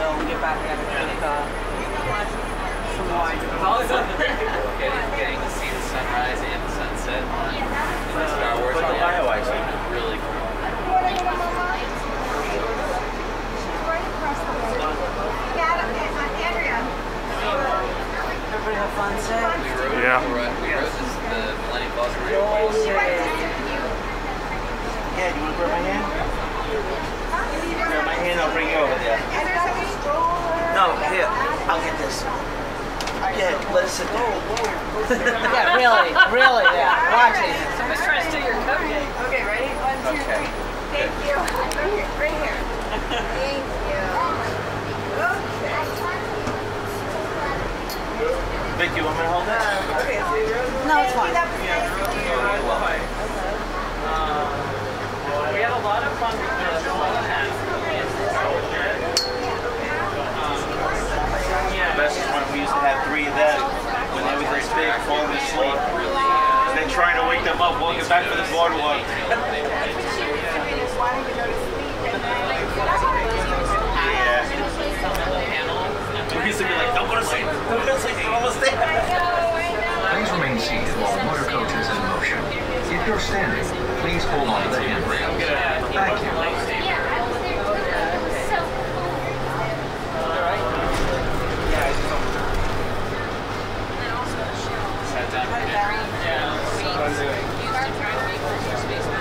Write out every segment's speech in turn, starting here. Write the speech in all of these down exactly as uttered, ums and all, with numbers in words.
go and get back at it with uh, some wine. getting, getting to see the sunrise and the sunset on the Star Wars. But the fireworks is really cool. Everybody have fun, say? We rode, Yeah. we rode, we rode this, the Millennium Busride. Oh, yeah. Yeah, do you want to grab my hand? Grab my hand, I'll bring you over there. No, here, I'll get this. Yeah, let us sit down. Yeah, really, really, yeah. Watch it. Somebody's trying to steal your coat. Okay, ready? One, two, Okay. three. Thank you. Right here. Thank you. Okay. Vic, you want me to hold that? Okay, so you wrote No, it's fine. That was nice. We had a lot of fun with this. The best is when we used to have three of them when they were this big, falling asleep. And then trying to wake them up, walking back to the boardwalk. Yeah. We used to be like, don't go to sleep, don't go to sleep, you're almost there. Please remain seated while the motor coach is in motion. If you're standing, please hold on to the handrails. Thank you. Sat down for dinner. Yeah.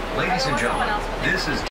Ladies and gentlemen, this is